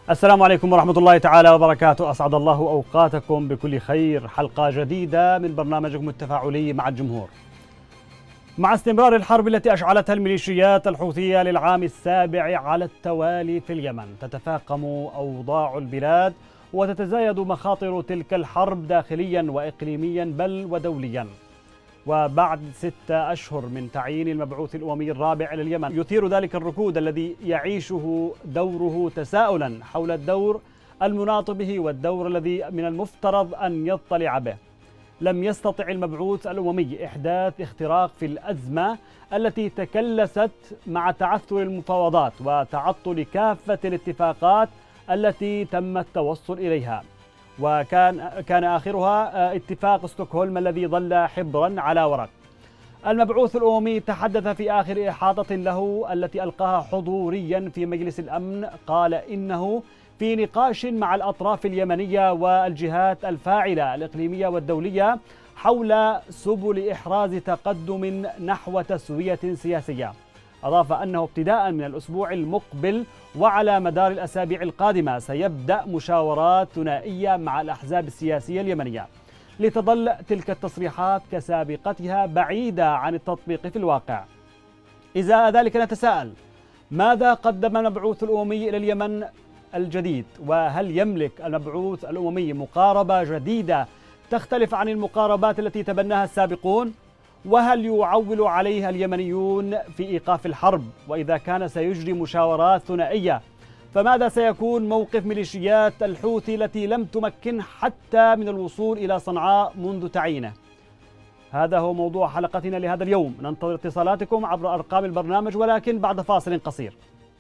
السلام عليكم ورحمة الله تعالى وبركاته. أسعد الله أوقاتكم بكل خير. حلقة جديدة من برنامجكم التفاعلي مع الجمهور. مع استمرار الحرب التي أشعلتها الميليشيات الحوثية للعام السابع على التوالي في اليمن، تتفاقم أوضاع البلاد وتتزايد مخاطر تلك الحرب داخليا وإقليميا بل ودوليا. وبعد 6 أشهر من تعيين المبعوث الأممي الرابع إلى اليمن، يثير ذلك الركود الذي يعيشه دوره تساؤلا حول الدور المناط به والدور الذي من المفترض أن يطلع به. لم يستطع المبعوث الأممي إحداث اختراق في الأزمة التي تكلست مع تعثر المفاوضات وتعطل كافة الاتفاقات التي تم التوصل إليها، وكان آخرها اتفاق ستوكهولم الذي ظل حبرا على ورق. المبعوث الأممي تحدث في آخر إحاطة له التي ألقاها حضوريا في مجلس الأمن، قال إنه في نقاش مع الأطراف اليمنية والجهات الفاعلة الإقليمية والدولية حول سبل إحراز تقدم نحو تسوية سياسية. أضاف أنه ابتداء من الأسبوع المقبل وعلى مدار الأسابيع القادمة سيبدأ مشاورات ثنائية مع الأحزاب السياسية اليمنية، لتظل تلك التصريحات كسابقتها بعيدة عن التطبيق في الواقع. إزاء ذلك نتساءل: ماذا قدم المبعوث الأممي إلى اليمن الجديد؟ وهل يملك المبعوث الأممي مقاربة جديدة تختلف عن المقاربات التي تبناها السابقون؟ وهل يعول عليها اليمنيون في إيقاف الحرب؟ وإذا كان سيجري مشاورات ثنائية، فماذا سيكون موقف ميليشيات الحوثي التي لم تمكن حتى من الوصول إلى صنعاء منذ تعيينه؟ هذا هو موضوع حلقتنا لهذا اليوم. ننتظر اتصالاتكم عبر أرقام البرنامج، ولكن بعد فاصل قصير.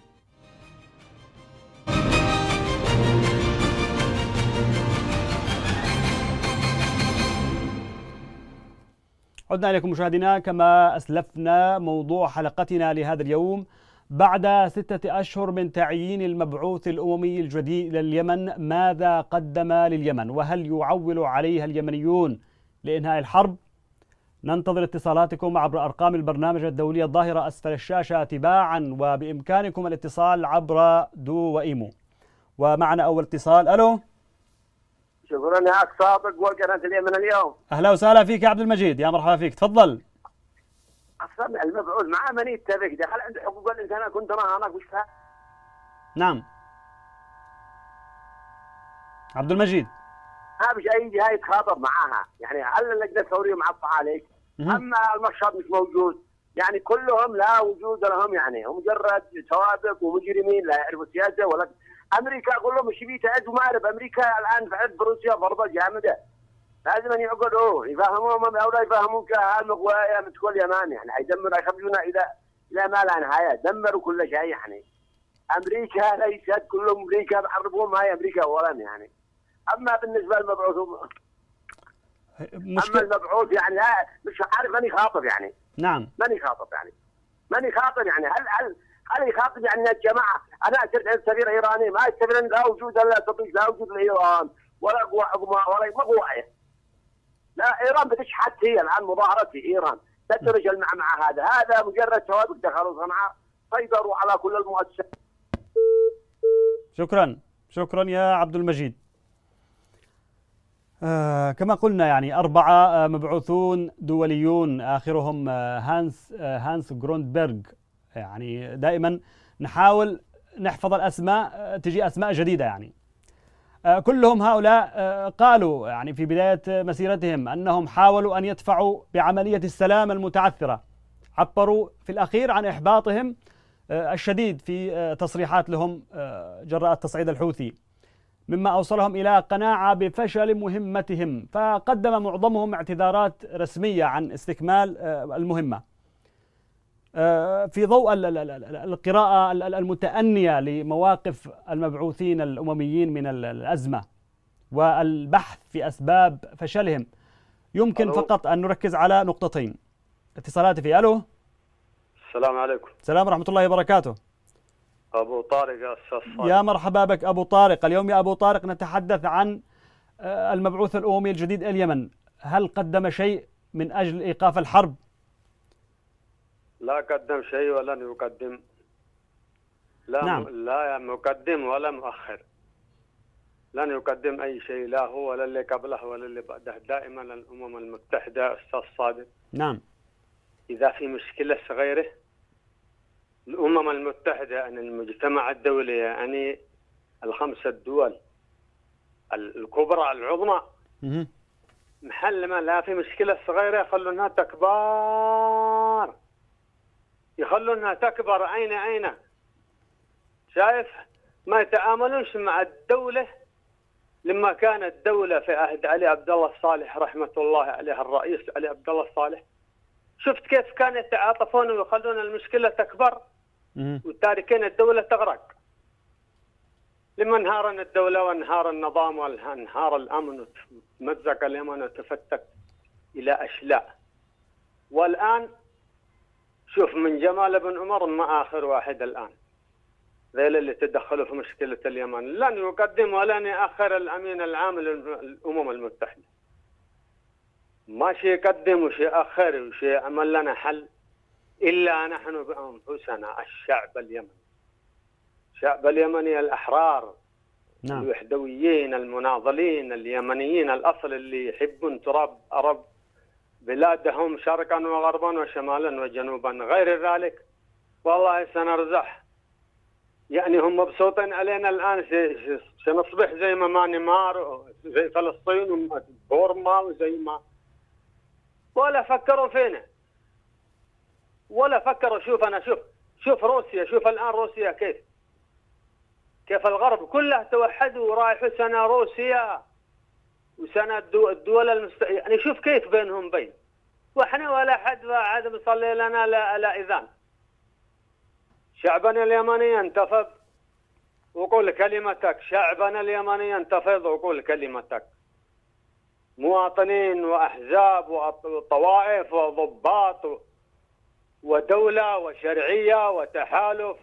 عدنا إليكم مشاهدينا. كما أسلفنا، موضوع حلقتنا لهذا اليوم: بعد 6 أشهر من تعيين المبعوث الأممي الجديد لليمن، ماذا قدم لليمن؟ وهل يعول عليها اليمنيون لإنهاء الحرب؟ ننتظر اتصالاتكم عبر أرقام البرنامج الدولية الظاهرة أسفل الشاشة تباعا، وبإمكانكم الاتصال عبر دو وإيمو. ومعنا أول اتصال. ألو، شكرا يا أخ صادق وقناة اليمن اليوم. أهلا وسهلا فيك يا عبد المجيد، يا مرحبا فيك، تفضل. أصلا المبعوث معاه من يتفق دخل عند حقوق الإنسان، كنت أنا هناك وش فيها؟ نعم عبد المجيد، ما فيش أي جهة يتخاطب معاها، يعني هل اللجنة الثورية معطى عليك؟ أما المشهد مش موجود، يعني كلهم لا وجود لهم، يعني هم مجرد سوابق ومجرمين لا يعرفوا السياسة ولا. أمريكا أقول لهم مش بيتعد ومعرف أمريكا الآن في عد روسيا ضربة جامدة، لازم أن يعقدوا يفهموهم أو لا يفهمون كهالمقوايا من كل يمان، يعني حيدمر يخرجونا إلى ما لا نهاية، دمروا كل شيء. يعني أمريكا ليست كل أمريكا بحربهم، هاي أمريكا أولا يعني. أما بالنسبة للمبعوث، أما المبعوث يعني لا مش عارف من يخاطب، يعني نعم من يخاطب، يعني من يخاطب، يعني هل يخاطب يعني الجماعة؟ أنا أسرت عند سفير إيراني، ما السفير لا وجود لا تطبيق، لا وجود لإيران ولا قوة عظمى ولا مقوعة. لا، إيران بتشحت، هي الآن مظاهرات في إيران تدرج المعمعة. هذا مجرد سوابق دخلوا صنعاء، سيطروا على كل المؤسسات. شكرا يا عبد المجيد. كما قلنا، يعني 4 مبعوثون دوليون، آخرهم هانس جروندبرغ. يعني دائما نحاول نحفظ الأسماء، تجي أسماء جديدة. يعني كلهم هؤلاء قالوا يعني في بداية مسيرتهم أنهم حاولوا أن يدفعوا بعملية السلام المتعثرة. عبروا في الأخير عن إحباطهم الشديد في تصريحات لهم جراء التصعيد الحوثي، مما أوصلهم إلى قناعة بفشل مهمتهم، فقدم معظمهم اعتذارات رسمية عن استكمال المهمة. في ضوء القراءة المتأنية لمواقف المبعوثين الأمميين من الأزمة والبحث في أسباب فشلهم، يمكن فقط أن نركز على نقطتين. اتصالاتي في ألو. السلام عليكم. السلام ورحمة الله وبركاته. أبو طارق يا أستاذ صادق. يا مرحبا بك أبو طارق. اليوم يا أبو طارق نتحدث عن المبعوث الأممي الجديد اليمن. هل قدم شيء من أجل إيقاف الحرب؟ لا قدم شيء ولن يقدم. لا نعم. لا مقدم ولا مؤخر. لن يقدم أي شيء، لا هو ولا اللي قبله ولا اللي بعده. دائما الأمم المتحدة أستاذ صادق نعم. إذا في مشكلة صغيرة الأمم المتحدة أن المجتمع الدولي يعني الخمسة الدول الكبرى العظمى محل ما لا في مشكلة صغيرة يخلونها تكبر، يخلونها تكبر. أين شايف ما يتعاملونش مع الدولة. لما كانت دولة في عهد علي عبد الله الصالح رحمة الله عليه، الرئيس علي عبد الله الصالح، شفت كيف كانوا يتعاطفون ويخلون المشكلة تكبر وتاركين الدولة تغرق. لما انهار الدولة وانهار النظام وانهار الأمن وتمزق اليمن وتفتت إلى أشلاء. والآن شوف من جمال بن عمر ما آخر واحد الآن ذيل اللي تدخلوا في مشكلة اليمن. لن يقدم ولن يأخر الأمين العام للأمم المتحدة، ما شيء يقدم وشيء يأخر وشيء يعمل لنا حل إلا نحن بأنفسنا. الشعب اليمني، الشعب اليمني الأحرار، نعم. الوحدويين المناضلين اليمنيين الأصل اللي يحبون تراب عرب بلادهم شرقا وغربا وشمالا وجنوبا. غير ذلك والله سنرزح. يعني هم مبسوطين علينا الآن سنصبح زي ما مانمار زي فلسطين وبورما وزي ما، ولا فكروا فينا ولا فكروا. شوف أنا شوف روسيا، شوف الآن روسيا كيف الغرب كله توحدوا ورايحوا سنة روسيا وسنة الدول يعني شوف كيف بينهم بين، واحنا ولا حد عاد مصلي لنا لا إذان. شعبنا اليمني ينتفض وقول كلمتك، شعبنا اليمني ينتفض وقول كلمتك. مواطنين وأحزاب وطوائف وضباط ودولة وشرعية وتحالف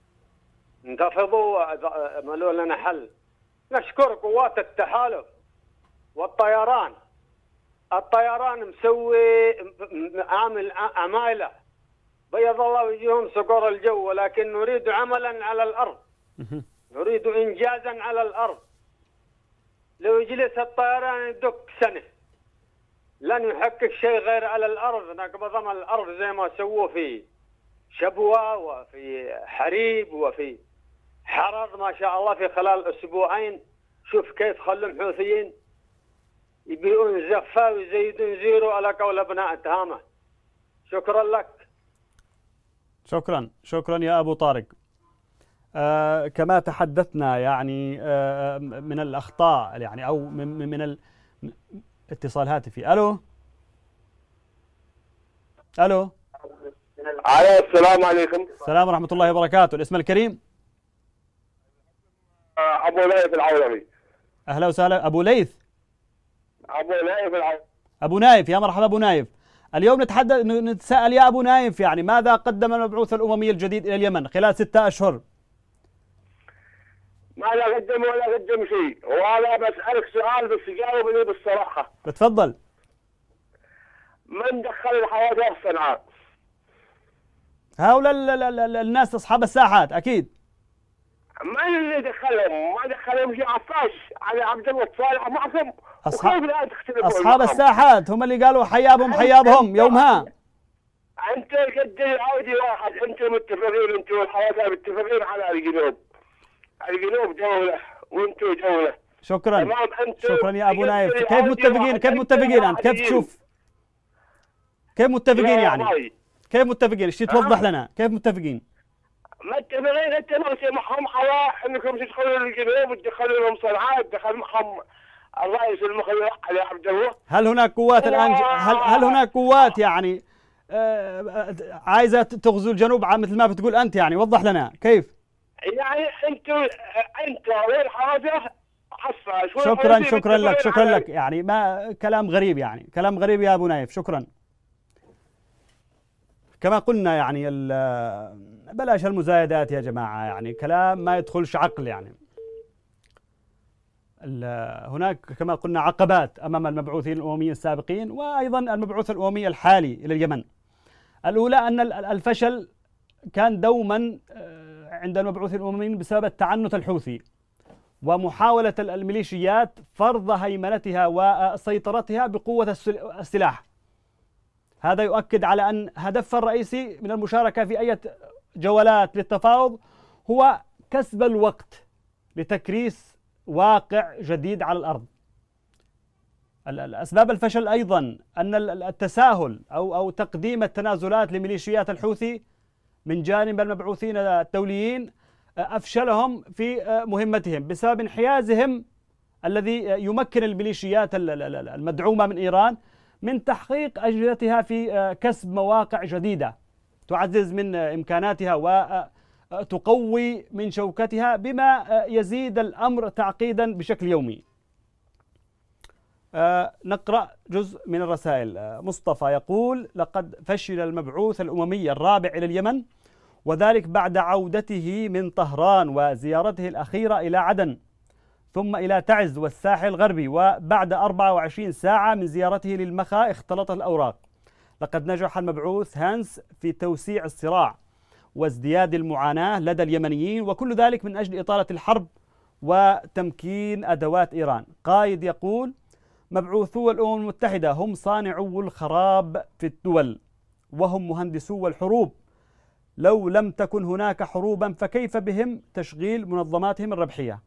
انتفضوا وعملوا لنا حل. نشكر قوات التحالف والطيران. الطيران مسوي عامل عمايله بيض الله وجههم صقور الجو، ولكن نريد عملا على الأرض، نريد إنجازا على الأرض. لو يجلس الطيران يدق سنة لن يحقق شيء غير على الأرض. نقبضهم الأرض زي ما سووا في شبوة وفي حريب وفي حرر ما شاء الله في خلال أسبوعين. شوف كيف خلوا الحوثيين يبيعون زفة ويزيدون زيرو على قول أبناء تهامة. شكرا لك. شكرا يا أبو طارق. كما تحدثنا يعني من الأخطاء يعني أو من الاتصال هاتفي. ألو السلام عليكم. السلام ورحمة الله وبركاته. الاسم الكريم؟ أبو ليث العولمي. أهلا وسهلا أبو ليث. أبو نايف العولمي. أبو نايف، يا مرحبا أبو نايف. اليوم نتساءل يا أبو نايف، يعني ماذا قدم المبعوث الأممي الجديد إلى اليمن خلال 6 أشهر؟ ما لا قدم ولا قدم شيء، وأنا بسألك سؤال بس جاوبني بالصراحة. بتفضل. من دخل الحوادث صنعاء؟ هؤلاء الناس أصحاب الساحات أكيد. من اللي دخلهم؟ ما دخلهم شيء عفاش علي عبد الله الصالح معصم. أصحاب الساحات هم اللي قالوا حيابهم يومها. أنت قد العودي واحد، أنتم متفقين، أنتم والحوادث متفقين على الجنوب. الجنوب دولة وأنتم دولة. شكرا يا أبو نايف. كيف متفقين أنت؟ كيف تشوف؟ كيف متفقين يعني؟ كيف متفقين؟ ايش توضح لنا؟ كيف متفقين؟ متفقين انت ماشي معهم حواء انكم تدخلوا الجنوب وتدخلوا لهم صنعاء، دخل معهم الرئيس المخير علي عبد الله. هل هناك قوات الان هل هناك قوات يعني عايزه تغزو الجنوب مثل ما بتقول انت؟ يعني وضح لنا كيف؟ يعني انت والحوادث حصل. شكرا لك يعني ما كلام غريب، يعني كلام غريب يا ابو نايف. شكرا. كما قلنا يعني بلاش المزايدات يا جماعة، يعني كلام ما يدخلش عقل. يعني هناك كما قلنا عقبات أمام المبعوثين الأمميين السابقين وأيضا المبعوث الأممي الحالي إلى اليمن. الأولى أن الفشل كان دوما عند المبعوثين الأمميين بسبب التعنت الحوثي، ومحاولة الميليشيات فرض هيمنتها وسيطرتها بقوة السلاح. هذا يؤكد على أن هدفها الرئيسي من المشاركة في أي جولات للتفاوض هو كسب الوقت لتكريس واقع جديد على الأرض. الأسباب الفشل أيضا أن التساهل أو تقديم التنازلات لميليشيات الحوثي من جانب المبعوثين الدوليين أفشلهم في مهمتهم بسبب انحيازهم الذي يمكن الميليشيات المدعومة من إيران من تحقيق أجندتها في كسب مواقع جديدة تعزز من إمكاناتها وتقوي من شوكتها، بما يزيد الأمر تعقيدا بشكل يومي. نقرأ جزء من الرسائل. مصطفى يقول: لقد فشل المبعوث الأممي الرابع إلى اليمن، وذلك بعد عودته من طهران وزيارته الأخيرة إلى عدن ثم إلى تعز والساحل الغربي، وبعد 24 ساعة من زيارته للمخا اختلطت الأوراق. لقد نجح المبعوث هانس في توسيع الصراع وازدياد المعاناة لدى اليمنيين، وكل ذلك من أجل إطالة الحرب وتمكين أدوات إيران. قائد يقول: مبعوثو الأمم المتحدة هم صانعو الخراب في الدول وهم مهندسو الحروب. لو لم تكن هناك حروبا فكيف بهم تشغيل منظماتهم الربحية؟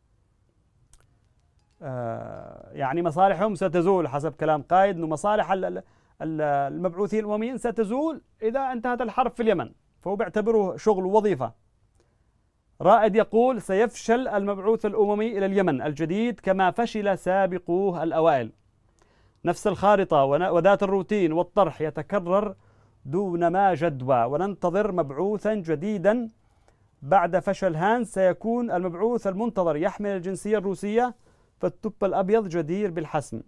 يعني مصالحهم ستزول حسب كلام قائد، أن مصالح المبعوثين الأمميين ستزول إذا انتهت الحرب في اليمن، فهو بيعتبره شغل ووظيفة. رائد يقول: سيفشل المبعوث الأممي إلى اليمن الجديد كما فشل سابقوه الأوائل. نفس الخارطة وذات الروتين والطرح يتكرر دون ما جدوى، وننتظر مبعوثا جديدا. بعد فشل هانس سيكون المبعوث المنتظر يحمل الجنسية الروسية، فالتب الأبيض جدير بالحسم.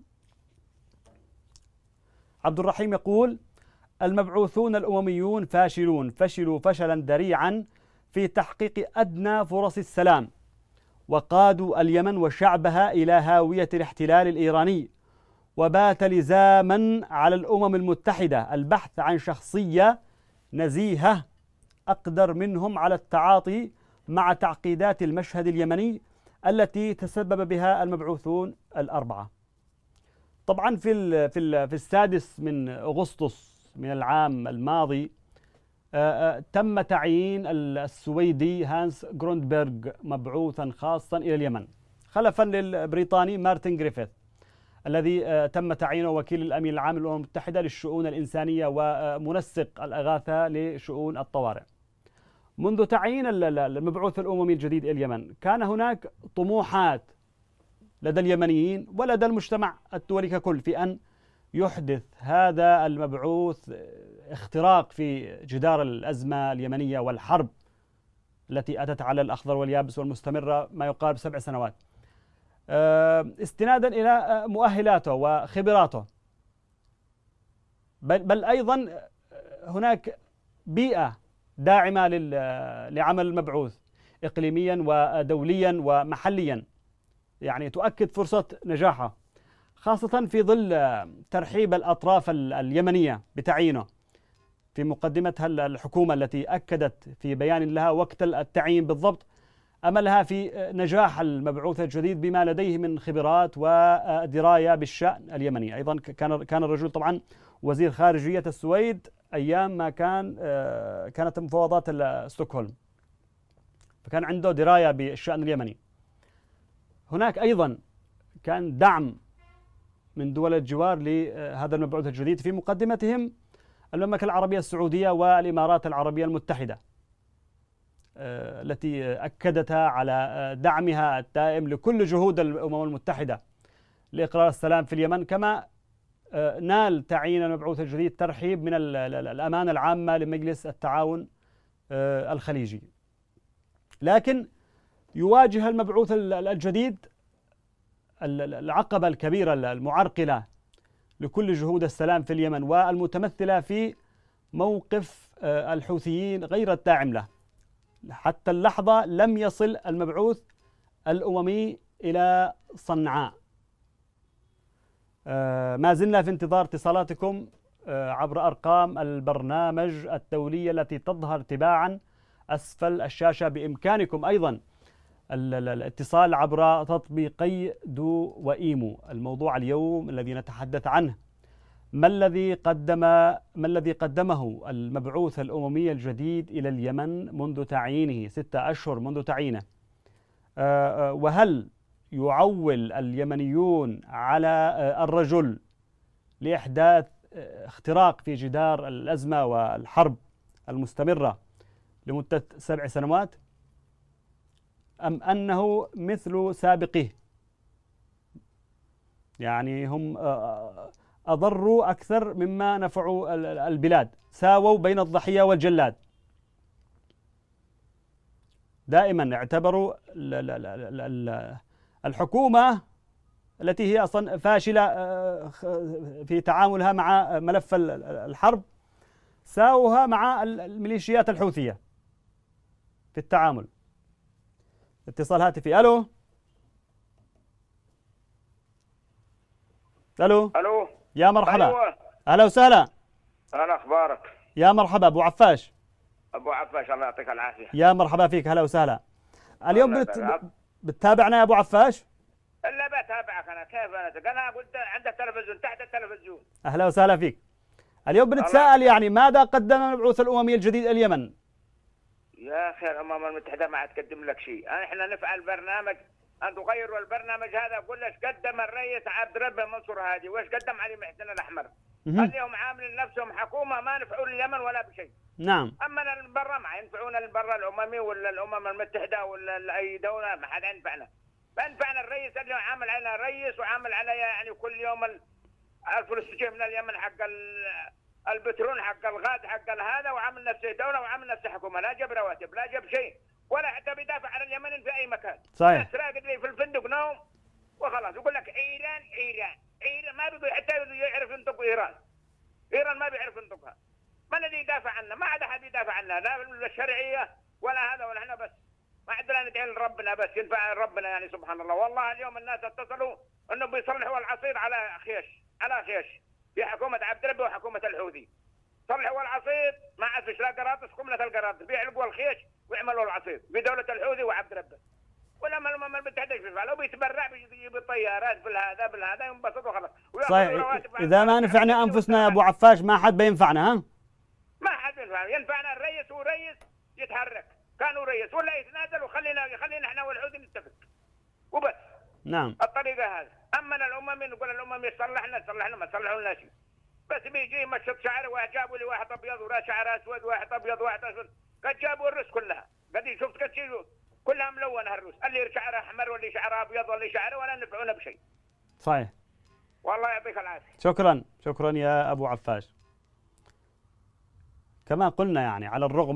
عبد الرحيم يقول: المبعوثون الأمميون فاشلون، فشلوا فشلا ذريعا في تحقيق أدنى فرص السلام، وقادوا اليمن وشعبها إلى هاوية الاحتلال الإيراني. وبات لزاما على الأمم المتحدة البحث عن شخصية نزيهة أقدر منهم على التعاطي مع تعقيدات المشهد اليمني التي تسبب بها المبعوثون الأربعة. طبعا في السادس من أغسطس من العام الماضي تم تعيين السويدي هانس جروندبرغ مبعوثا خاصا إلى اليمن خلفا للبريطاني مارتن جريفيث الذي تم تعيينه وكيل الأمين العام للأمم المتحدة للشؤون الإنسانية ومنسق الإغاثة لشؤون الطوارئ. منذ تعيين المبعوث الأممي الجديد إلى اليمن كان هناك طموحات لدى اليمنيين ولدى المجتمع الدولي ككل في أن يحدث هذا المبعوث اختراق في جدار الأزمة اليمنية والحرب التي أتت على الأخضر واليابس والمستمرة ما يقارب 7 سنوات، استنادا إلى مؤهلاته وخبراته، بل أيضا هناك بيئة داعمة لعمل المبعوث إقليميا ودوليا ومحليا، يعني تؤكد فرصة نجاحه، خاصة في ظل ترحيب الأطراف اليمنية بتعيينه. في مقدمتها الحكومة التي أكدت في بيان لها وقت التعيين بالضبط أملها في نجاح المبعوث الجديد بما لديه من خبرات ودراية بالشأن اليمني. أيضا كان الرجل طبعا وزير خارجية السويد أيام ما كانت مفاوضات ستوكهولم، فكان عنده دراية بالشأن اليمني. هناك أيضا كان دعم من دول الجوار لهذا المبعوث الجديد، في مقدمتهم المملكة العربية السعودية والإمارات العربية المتحدة التي أكدتها على دعمها الدائم لكل جهود الأمم المتحدة لإقرار السلام في اليمن. كما نال تعيين المبعوث الجديد ترحيب من الأمانة العامة لمجلس التعاون الخليجي. لكن يواجه المبعوث الجديد العقبة الكبيرة المعرقلة لكل جهود السلام في اليمن، والمتمثلة في موقف الحوثيين غير الداعم له. حتى اللحظة لم يصل المبعوث الأممي إلى صنعاء. ما زلنا في انتظار اتصالاتكم عبر أرقام البرنامج الدولية التي تظهر تباعا أسفل الشاشة. بإمكانكم أيضا الاتصال عبر تطبيقي دو وإيمو. الموضوع اليوم الذي نتحدث عنه: ما الذي قدمه المبعوث الأممي الجديد إلى اليمن منذ تعيينه 6 أشهر منذ تعيينه؟ وهل يعول اليمنيون على الرجل لإحداث اختراق في جدار الأزمة والحرب المستمرة لمدة 7 سنوات، أم أنه مثل سابقيه؟ يعني هم أضروا أكثر مما نفعوا البلاد، ساووا بين الضحية والجلاد. دائما اعتبروا الحكومة التي هي أصلا فاشلة في تعاملها مع ملف الحرب، ساووها مع الميليشيات الحوثية في التعامل. اتصال هاتفي. ألو ألو الو، يا مرحبا. أيوة. أهلا وسهلا. انا اخبارك؟ يا مرحبا أبو عفاش. ابو عفاش، الله يعطيك العافيه. يا مرحبا فيك. هلا وسهلا. اليوم الله يبارك. بتتابعنا يا أبو عفاش؟ الا بتابعك انا، كيف انا قلت عند التلفزيون، تحت التلفزيون. أهلا وسهلا فيك. اليوم بنتساءل يعني ماذا قدم المبعوث الأممي الجديد اليمن؟ يا اخي الامم المتحده ما تقدم لك شيء، احنا نفعل برنامج ان تغيروا البرنامج هذا. قول ايش قدم الرئيس عبد ربه منصور هادي، وايش قدم علي محسن الاحمر. اليوم عاملين نفسهم حكومه ما نفعوا اليمن ولا بشيء. نعم. اما البر ما ينفعون، البر الاممي ولا الامم المتحده ولا اي دوله، ما حد ينفعنا. ما ينفعنا الرئيس اليوم عامل علينا رئيس، وعامل عليا يعني كل يوم الفلوس تجي من اليمن حق البترول، حق الغاز، حق هذا، وعامل نفسه دوله وعامل نفسه حكومه. لا جاب رواتب، لا جاب شيء، ولا حتى بيدافع عن اليمن في اي مكان. صحيح. الناس راقد لي في الفندق نوم وخلاص. يقول لك ايران ايران ايران، ما بيقول حتى يعرف ينطق ايران. ايران ما بيعرف ينطقها. ما الذي يدافع عنا؟ ما عاد احد يدافع عنا، لا الشرعيه ولا هذا ولا احنا. بس ما عندنا ندعي لربنا، بس ينفع ربنا يعني. سبحان الله. والله اليوم الناس اتصلوا انه بيصلحوا العصير على خيش في حكومه عبد ربه وحكومه الحوثي. صلحوا العصير، ما عاد فيش لا قراطس، قمله القراطس بيعلقوا الخيش ويعملوا العصير بدوله الحوثي وعبد ربه. ولما الامم المتحده ايش بيفعلوا؟ بيتبرع، بيجيب الطيارات بالهذا ينبسطوا خلاص. صحيح. اذا ما نفعنا انفسنا يا ابو عفاش ما حد بينفعنا. ها؟ ما حد ينفعنا. الرئيس هو رئيس يتحرك، كانوا رئيس ولا يتنازل وخلينا احنا والحوثي نتفق وبس. نعم. الطريقه هذه. اما الامم نقول الامم يصلحنا ما صلحوا لنا شيء. بس بيجي مشط شعره، وجابوا لي واحد ابيض وراس شعر اسود، واحد ابيض واحد اسود، قد جابوا الروس كلها. قد شفت قد شيء كلها ملونه الروس، اللي شعره احمر واللي شعره ابيض واللي شعره، ولا نفعونا بشيء. صحيح. والله يعطيك العافيه. شكرا يا ابو عفاش. كما قلنا يعني على الرغم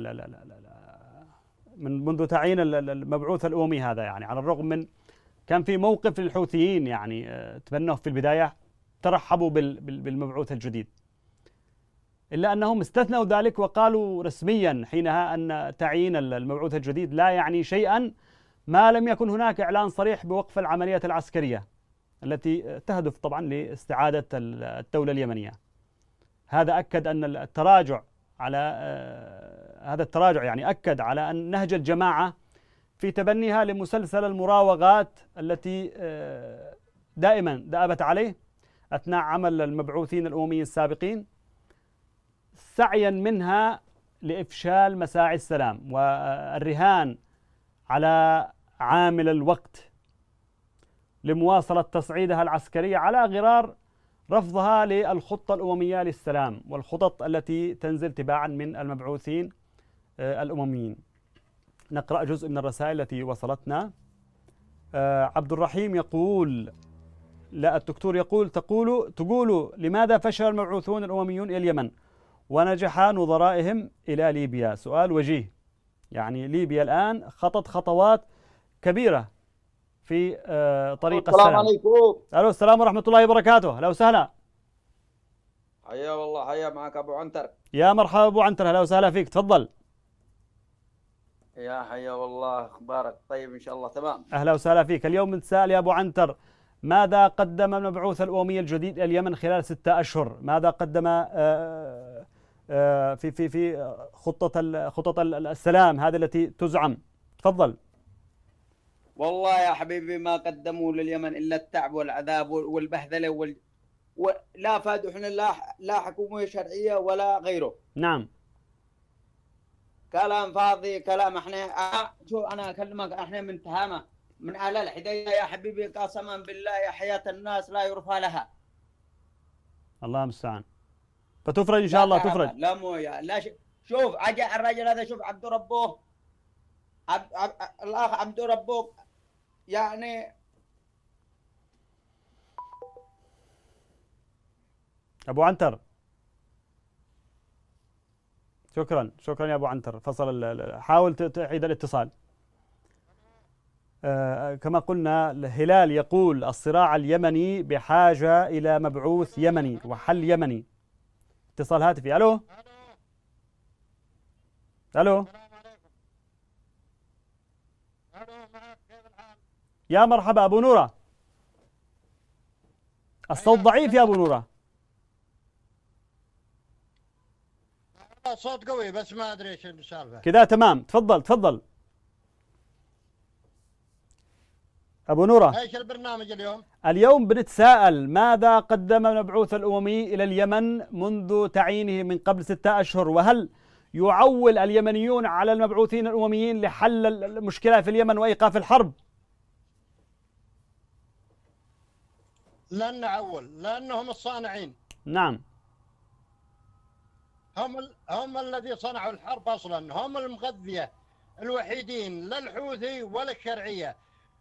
من منذ تعيين المبعوث الأممي هذا، يعني على الرغم من كان في موقف للحوثيين يعني تبنوه في البداية، ترحبوا بالمبعوث الجديد، إلا أنهم استثنوا ذلك وقالوا رسميا حينها أن تعيين المبعوث الجديد لا يعني شيئا ما لم يكن هناك إعلان صريح بوقف العمليات العسكرية التي تهدف طبعا لاستعادة الدولة اليمنية. هذا أكد أن التراجع على هذا التراجع يعني أكد على أن نهج الجماعة في تبنيها لمسلسل المراوغات التي دائما دأبت عليه أثناء عمل المبعوثين الأمميين السابقين، سعيا منها لإفشال مساعي السلام والرهان على عامل الوقت لمواصلة تصعيدها العسكرية على غرار رفضها للخطة الأممية للسلام والخطط التي تنزل تباعا من المبعوثين الأمميين. نقرأ جزء من الرسائل التي وصلتنا. عبد الرحيم يقول، لا الدكتور يقول تقول لماذا فشل المبعوثون الأمميون إلى اليمن ونجح نظرائهم إلى ليبيا؟ سؤال وجيه. يعني ليبيا الآن خطت خطوات كبيرة في طريق السلام. السلام عليكم. الو السلام ورحمة الله وبركاته. اهلا وسهلا. حيا والله، حيا معك ابو عنتر. يا مرحبا ابو عنتر، اهلا وسهلا فيك، تفضل. يا حيا والله، اخبارك طيب ان شاء الله؟ تمام. اهلا وسهلا فيك. اليوم نتساءل يا ابو عنتر، ماذا قدم المبعوث الأممي الجديد إلى اليمن خلال 6 أشهر؟ ماذا قدم في خطة السلام هذه التي تزعم؟ تفضل. والله يا حبيبي ما قدموا لليمن إلا التعب والعذاب والبهذلة ولا فادوا احنا لا حكومة شرعية ولا غيره. نعم. كلام فاضي، كلام احنا شو انا اكلمك، احنا من تهامة من اهل الحديدة يا حبيبي، قسما بالله يا حياة الناس لا يرفع لها. الله المستعان. فتفرج ان شاء الله، تفرج. لا مويه لا شوف اجى الرجل هذا، شوف عبد ربه الاخ عبد ربه يعني. ابو عنتر شكرا يا ابو عنتر، فصل. حاول تعيد الاتصال. كما قلنا الهلال يقول الصراع اليمني بحاجة إلى مبعوث يمني وحل يمني. اتصال هاتفي. ألو ألو يا مرحبا أبو نورة. الصوت ضعيف يا أبو نورة. صوت قوي بس ما أدري إيش السالفة. كذا تمام. تفضل أبو نورة. ايش البرنامج اليوم؟ اليوم بنتساءل ماذا قدم المبعوث الأممي إلى اليمن منذ تعيينه من قبل 6 أشهر، وهل يعول اليمنيون على المبعوثين الأمميين لحل المشكلة في اليمن وإيقاف الحرب؟ لن نعول، لأنهم الصانعين. نعم. هم الذي صنعوا الحرب أصلا، هم المغذية الوحيدين لا الحوثي ولا الشرعية.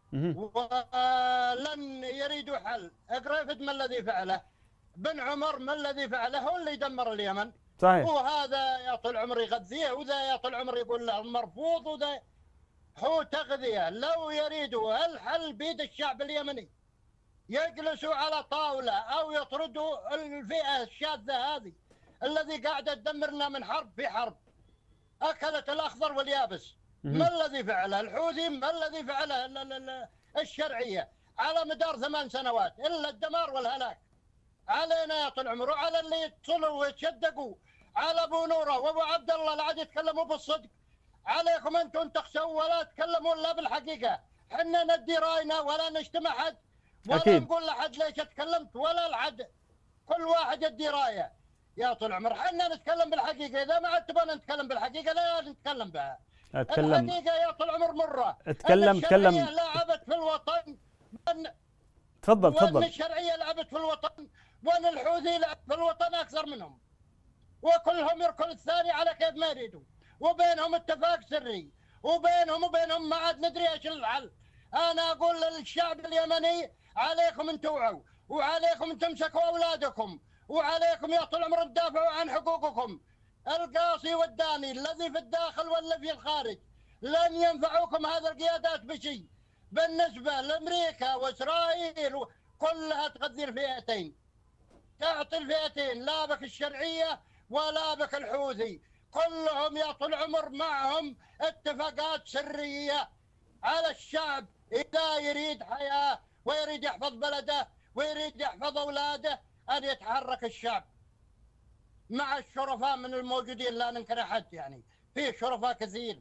ولن يريدوا حل. قريفد ما الذي فعله؟ بن عمر ما الذي فعله؟ هو اللي دمر اليمن. صحيح. وهذا يا طول عمري يغذيه، وذا يا طول عمري يقول له مرفوض، وذا هو تغذية. لو يريدوا الحل بيد الشعب اليمني يجلسوا على طاولة أو يطردوا الفئة الشاذة هذه الذي قاعدة تدمرنا من حرب في حرب. أكلت الأخضر واليابس. ما الذي فعله الحوثي؟ ما الذي فعله الشرعية على مدار 8 سنوات؟ إلا الدمار والهلاك علينا يا طول العمر، وعلى اللي يتصلوا ويتشدقوا على أبو نورة وأبو عبد الله اللي عاد يتكلموا بالصدق. عليكم أنتم تخشوا ولا تكلموا إلا بالحقيقة. حنا ندي رأينا ولا نجتمع حد ولا أكيد. نقول لحد ليش تكلمت ولا لحد. كل واحد يدي رأيه يا طول العمر. حنا نتكلم بالحقيقة. إذا ما عاد تبغى نتكلم بالحقيقة لا نتكلم بها. اتكلم. الحقيقة يا طول العمر مرة. اتكلم. الشرعية لعبت في الوطن. تفضل. وأن الشرعية لعبت في الوطن، وأن الحوثي لعب في الوطن أكثر منهم، وكلهم يركل الثاني على كيف ما يريدوا، وبينهم اتفاق سري، وبينهم ما عاد ندري ايش الحل. انا اقول للشعب اليمني عليكم ان توعوا، وعليكم ان تمسكوا اولادكم، وعليكم يا طول العمر تدافعوا عن حقوقكم. القاصي والداني الذي في الداخل والذي في الخارج لن ينفعوكم هذا القيادات بشيء. بالنسبة لأمريكا وإسرائيل كلها تغذي الفئتين، تعطي الفئتين، لا بك الشرعية ولا بك الحوثي. كلهم يا طول العمر معهم اتفاقات سرية على الشعب. إذا يريد حياة ويريد يحفظ بلده ويريد يحفظ أولاده أن يتحرك الشعب مع الشرفاء من الموجودين. لا ننكر أحد، يعني في شرفاء كثير.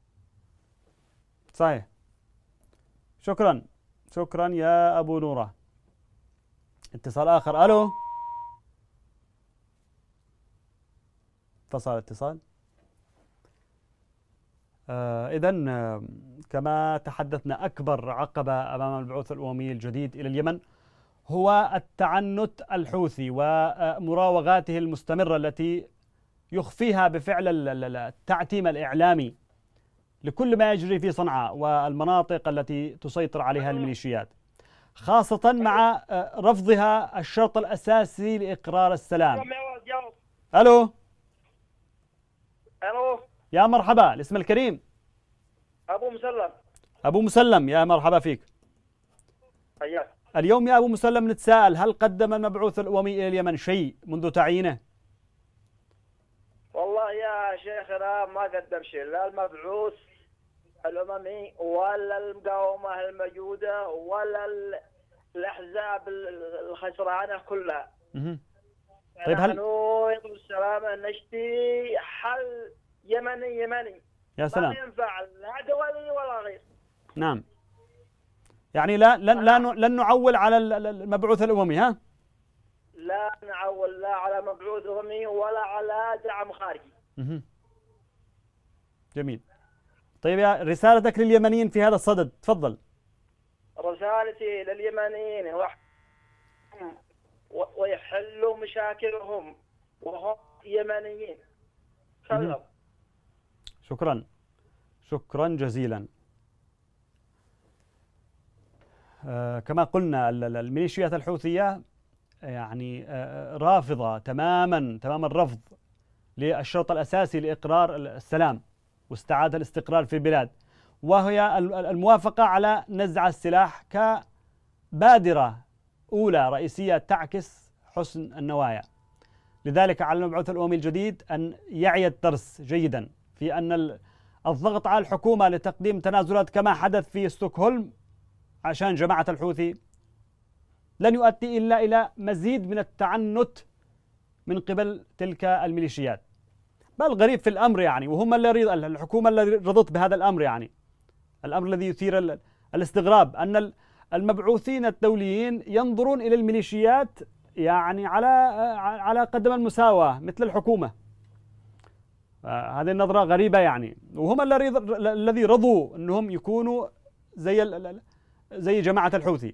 صحيح. شكرا يا أبو نورة. اتصال آخر. ألو. فصل الاتصال. إذن كما تحدثنا أكبر عقبة أمام البعوث الأممي الجديد إلى اليمن هو التعنت الحوثي ومراوغاته المستمرة التي يخفيها بفعل التعتيم الإعلامي لكل ما يجري في صنعاء والمناطق التي تسيطر عليها الميليشيات، خاصة مع رفضها الشرط الأساسي لإقرار السلام. ألو. يا مرحبا، الاسم الكريم. أبو مسلم، يا مرحبا فيك. حياك. اليوم يا أبو مسلم نتساءل، هل قدم المبعوث الأممي إلى اليمن شيء منذ تعيينه؟ والله يا شيخنا ما قدم شيء، لا المبعوث الأممي ولا المقاومة الموجودة ولا الأحزاب الخسرانة كلها. طيب نحن يطلب السلامة، نشتي حل يمني. يا سلام. ما ينفع لا دولي ولا غير. نعم. يعني لن نعول على المبعوث الأممي، ها؟ لا نعول لا على مبعوث أممي ولا على دعم خارجي. جميل. طيب يا رسالتك لليمنيين في هذا الصدد، تفضل. رسالتي لليمنيين ويحلوا مشاكلهم وهم يمنيين. شكرا جزيلا. كما قلنا الميليشيات الحوثية يعني رافضة تماما الرفض للشرط الأساسي لإقرار السلام واستعادة الاستقرار في البلاد، وهي الموافقة على نزع السلاح كبادرة أولى رئيسية تعكس حسن النوايا. لذلك على المبعوث الأممي الجديد أن يعي الدرس جيدا في أن الضغط على الحكومة لتقديم تنازلات كما حدث في ستوكهولم عشان جماعة الحوثي لن يؤدي إلا إلى مزيد من التعنت من قبل تلك الميليشيات. بل غريب في الأمر يعني، وهم الحكومة التي رضت بهذا الأمر، يعني الأمر الذي يثير الاستغراب أن المبعوثين الدوليين ينظرون إلى الميليشيات يعني على قدم المساواة مثل الحكومة. هذه النظرة غريبة يعني، وهم الذي رضوا أنهم يكونوا زي جماعة الحوثي.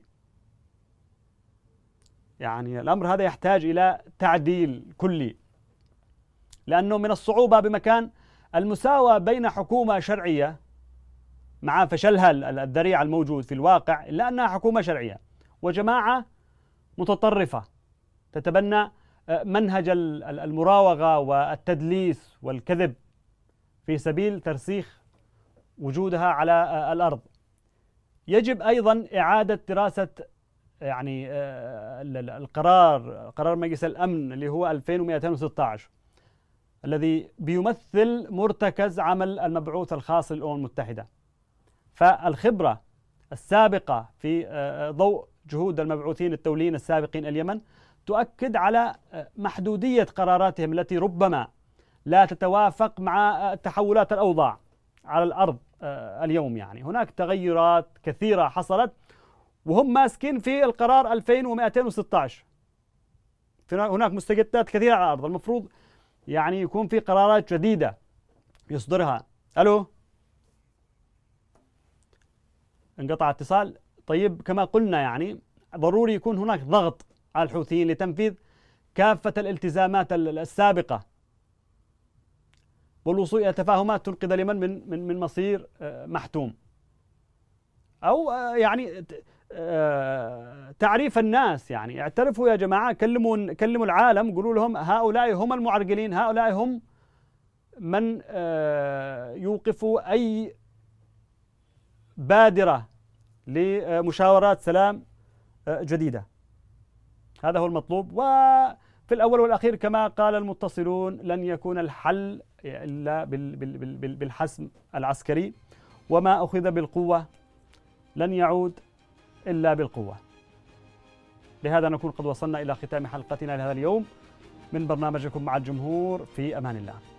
يعني الأمر هذا يحتاج إلى تعديل كلي، لأنه من الصعوبة بمكان المساواة بين حكومة شرعية مع فشلها الذريع الموجود في الواقع، إلا أنها حكومة شرعية وجماعة متطرفة تتبنى منهج المراوغة والتدليس والكذب في سبيل ترسيخ وجودها على الأرض. يجب أيضا إعادة دراسة يعني قرار مجلس الأمن اللي هو 2216 الذي بيمثل مرتكز عمل المبعوث الخاص للأمم المتحدة. فالخبرة السابقة في ضوء جهود المبعوثين الدوليين السابقين اليمن تؤكد على محدودية قراراتهم التي ربما لا تتوافق مع تحولات الأوضاع على الأرض اليوم. يعني هناك تغيرات كثيرة حصلت وهم ماسكين في القرار 2216. هناك مستجدات كثيرة على الأرض، المفروض يعني يكون في قرارات جديدة يصدرها. ألو، انقطع اتصال. طيب كما قلنا يعني ضروري يكون هناك ضغط على الحوثيين لتنفيذ كافة الالتزامات السابقة والوصول إلى تفاهمات تنقذ اليمن من مصير محتوم، أو يعني تعريف الناس. يعني اعترفوا يا جماعة، كلموا العالم، قولوا لهم هؤلاء هم المعرقلين، هؤلاء هم من يوقفوا أي بادرة لمشاورات سلام جديدة. هذا هو المطلوب. وفي الأول والأخير كما قال المتصلون لن يكون الحل إلا بالحسم العسكري، وما أخذ بالقوة لن يعود إلا بالقوة. بهذا نكون قد وصلنا إلى ختام حلقتنا لهذا اليوم من برنامجكم مع الجمهور. في أمان الله.